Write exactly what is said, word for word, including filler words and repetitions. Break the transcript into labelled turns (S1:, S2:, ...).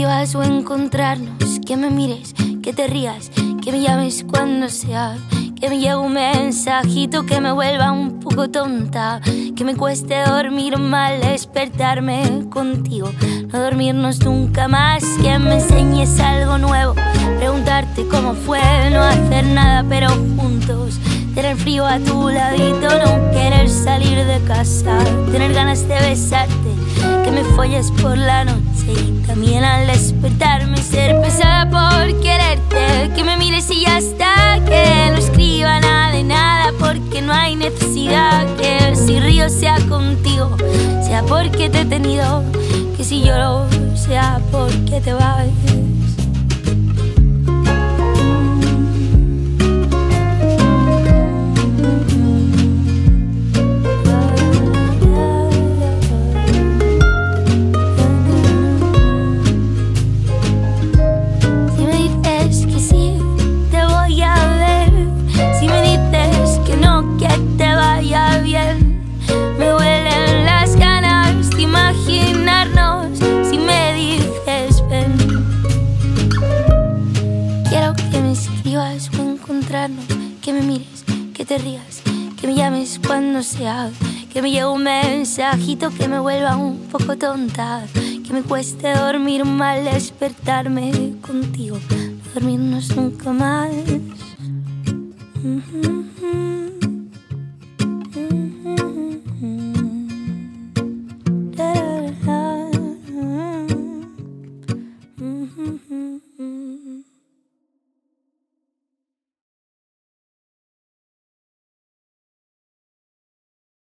S1: escribas o encontrarnos, que me mires, que te rías, que me llames cuando sea, que me llegue un mensajito que me vuelva un poco tonta, que me cueste dormir mal, despertarme contigo, no dormirnos nunca más, que me enseñes algo nuevo, preguntarte cómo fue, no hacer nada pero juntos, tener frío a tu ladito, no querer salir de casa, tener ganas de besarte, que me folles por la noche y también al despertarme ser pesada por quererte, que me mires y ya está, que no escriba nada de nada porque no hay necesidad, que si río sea contigo, sea porque te he tenido, que si lloro sea porque te vayas. O encontrarnos, que me mires, que te rías, que me llames cuando sea, que me llegue un mensajito que me vuelva un poco tonta, que me cueste dormir mal, despertarme contigo, no dormirnos nunca más. Mm-hmm. Mm-hmm.